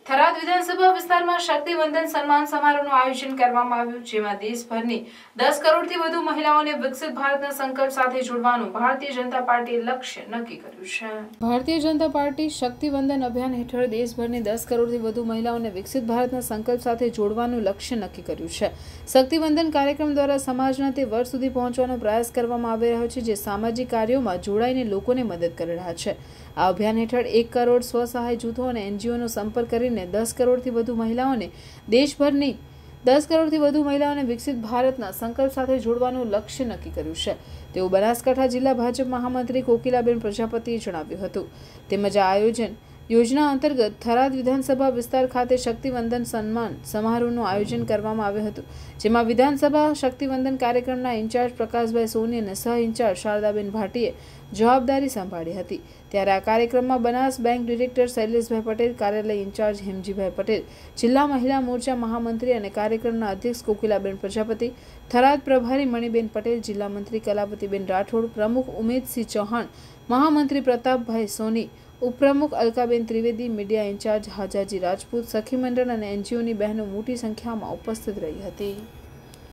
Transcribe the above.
થરાદ વિધાનસભા વિસ્તારમાં શક્તિવંદન સન્માન સમારોહનું આયોજન કરવામાં આવ્યું, જેમાં દેશભરની 10 કરોડથી વધુ મહિલાઓને વિકસિત ભારતના સંકલ્પ સાથે જોડવાનું ભારતીય જનતા પાર્ટીએ લક્ષ્ય નક્કી કર્યું છે। ભારતીય જનતા પાર્ટી શક્તિવંદન અભિયાન હેઠળ દેશભરની 10 કરોડથી વધુ મહિલાઓને વિકસિત ભારતના સંકલ્પ સાથે જોડવાનું લક્ષ્ય નક્કી કર્યું છે। શક્તિવંદન કાર્યક્રમ દ્વારા સમાજના તે વર્ગ સુધી પહોંચવાનો પ્રયાસ કરવામાં આવી રહ્યો છે, જે સામાજિક કાર્યોમાં જોડાઈને લોકોને મદદ કરી રહ્યા છે। આ અભિયાન હેઠળ 1 કરોડ સ્વસહાય જૂથો અને એનજીઓનો સંપર્ક કરીને 10 કરોડથી વધુ મહિલાઓને દેશભરની 10 કરોડથી વધુ મહિલાઓને વિકસિત ભારતના સંકલ્પ સાથે જોડવાનું લક્ષ્ય નક્કી કર્યું છે, તેવું બનાસકાંઠા જિલ્લા ભાજપ મહામંત્રી કોકિલાબેન પ્રજાપતિએ જણાવ્યું હતું। તેમજ આ યોજના અંતર્ગત થરાદ વિધાનસભા વિસ્તાર ખાતે શક્તિવંદન સન્માન સમારોહનું આયોજન કરવામાં આવ્યું હતું, જેમાં વિધાનસભા શક્તિવંદન કાર્યક્રમના ઇન્ચાર્જ પ્રકાશભાઈ સોની અને સહ ઇન્ચાર્જ શારદાબેન ભાટીએ જવાબદારી સંભાળી હતી। ત્યારે આ કાર્યક્રમમાં બનાસ બેંક ડિરેક્ટર શૈલેષભાઈ પટેલ, કાર્યાલય ઇન્ચાર્જ હેમજીભાઈ પટેલ, જિલ્લા મહિલા મોરચા મહામંત્રી અને કાર્યક્રમના અધ્યક્ષ કોકિલાબેન પ્રજાપતિ, થરાદ પ્રભારી મણિબેન પટેલ, જિલ્લા મંત્રી કલાપતિબેન રાઠોડ, પ્રમુખ ઉમેદસિંહ ચૌહાણ, મહામંત્રી પ્રતાપભાઈ સોની, ઉપપ્રમુખ અલકાબેન ત્રિવેદી, મીડિયા ઇન્ચાર્જ હાજાજી રાજપૂત, સખી મંડળ અને એનજીઓની બહેનો મોટી સંખ્યામાં ઉપસ્થિત રહી હતી।